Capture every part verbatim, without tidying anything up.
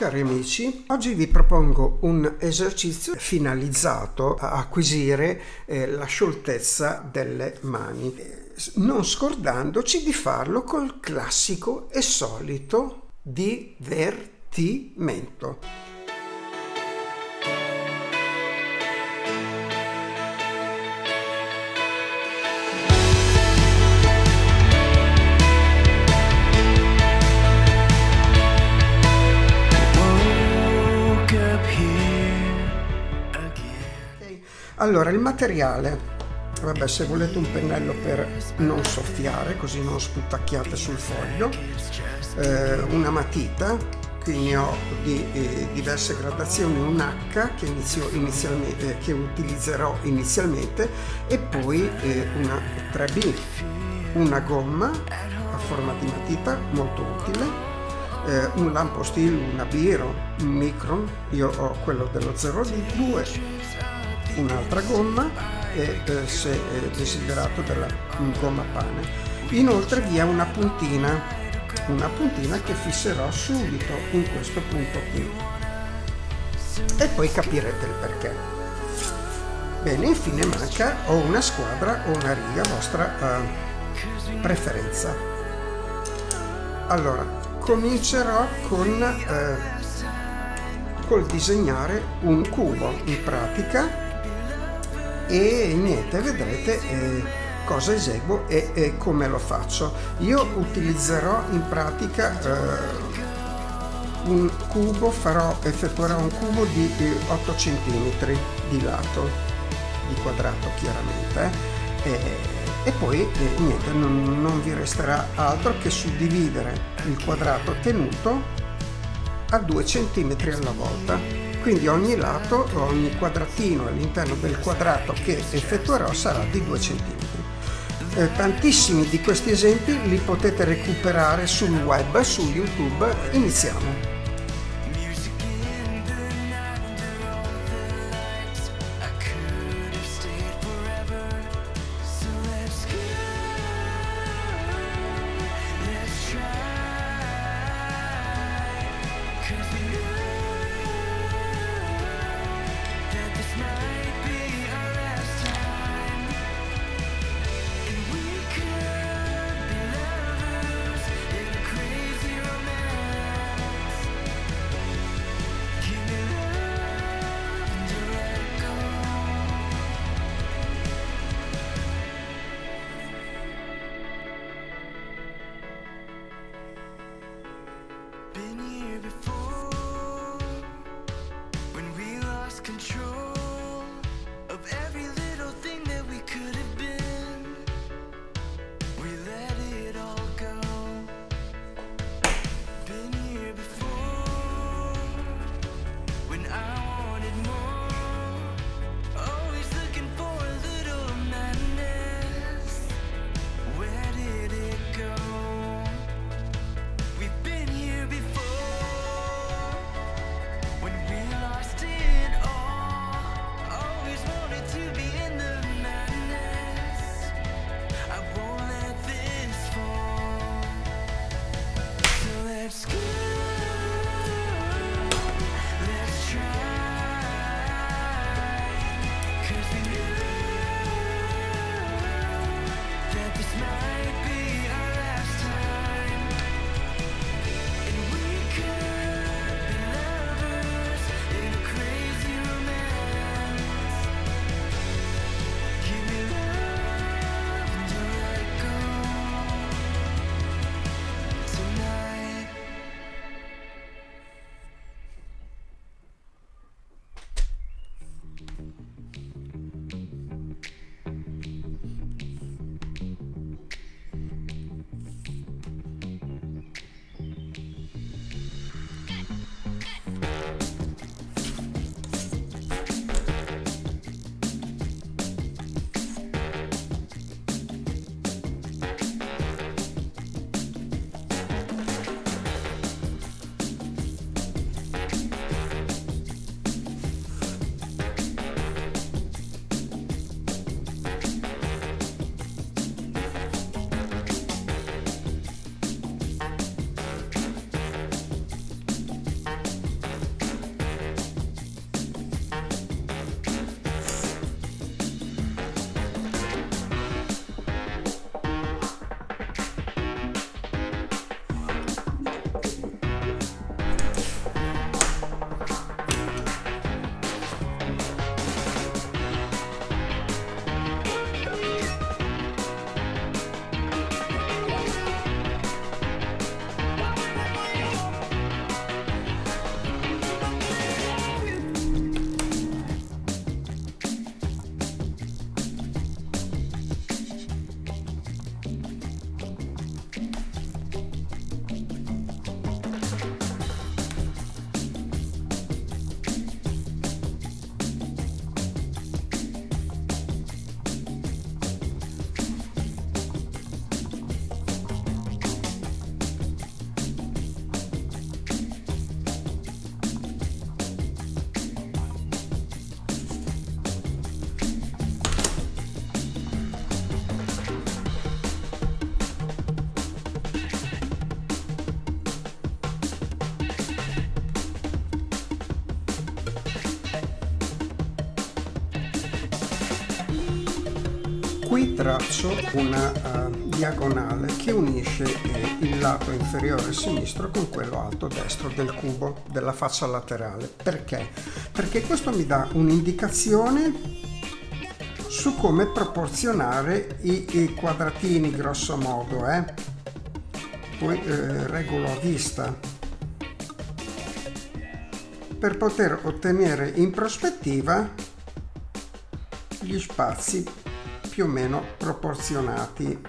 cari amici, oggi vi propongo un esercizio finalizzato a acquisire eh, la scioltezza delle mani, non scordandoci di farlo col classico e solito divertimento. Allora, il materiale, vabbè, se volete un pennello per non soffiare, così non sputacchiate sul foglio, eh, una matita, qui ne ho di eh, diverse gradazioni, un H che, inizio inizialmente, eh, che utilizzerò inizialmente, e poi eh, una tre B, una gomma a forma di matita, molto utile, eh, un lampo steel, una Biro, un Micron, io ho quello dello zero due, un'altra gomma e eh, se eh, desiderato della gomma pane. Inoltre vi è una puntina, una puntina che fisserò subito in questo punto qui e poi capirete il perché. Bene, infine manca o una squadra o una riga, vostra eh, preferenza. Allora, comincerò con eh, col disegnare un cubo in pratica. E niente, vedrete eh, cosa eseguo e, e come lo faccio. Io utilizzerò in pratica eh, un cubo, farò, effettuerò un cubo di eh, otto centimetri di lato, di quadrato chiaramente, eh, e, e poi eh, niente, non, non vi resterà altro che suddividere il quadrato tenuto a due centimetri alla volta. Quindi ogni lato, ogni quadratino all'interno del quadrato che effettuerò sarà di due centimetri. Eh, tantissimi di questi esempi li potete recuperare sul web, su YouTube. Iniziamo. Qui traccio una uh, diagonale che unisce eh, il lato inferiore sinistro con quello alto destro del cubo, della faccia laterale. Perché? Perché questo mi dà un'indicazione su come proporzionare i, i quadratini, grosso modo, eh? Poi eh, regolo a vista per poter ottenere in prospettiva gli spazi più o meno proporzionati.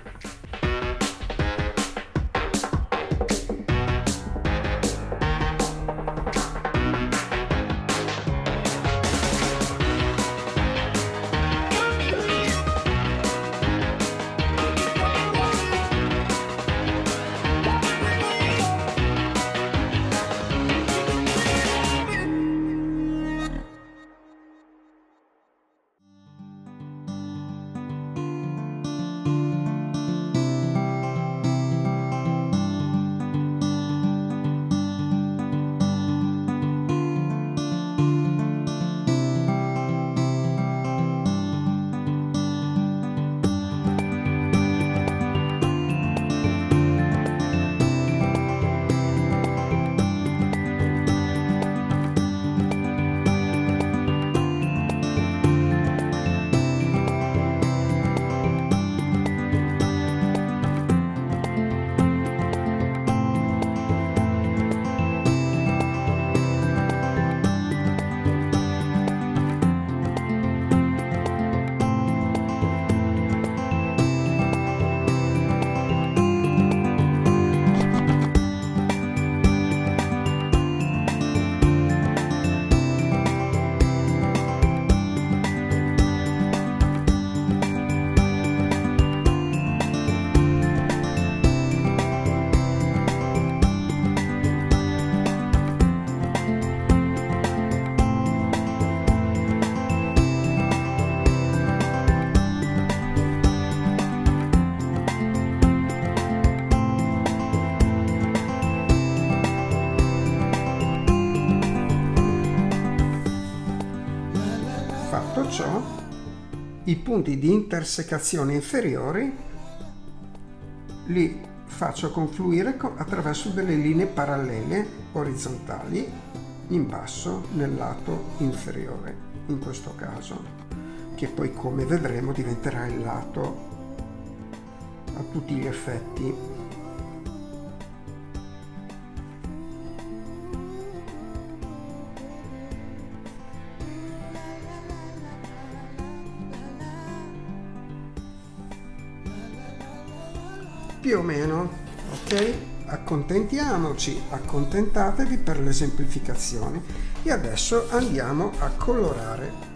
Fatto ciò, i punti di intersecazione inferiori li faccio confluire attraverso delle linee parallele orizzontali in basso nel lato inferiore, in questo caso, che poi, come vedremo, diventerà il lato a tutti gli effetti. Più o meno, ok? Accontentiamoci, accontentatevi per le semplificazioni e adesso andiamo a colorare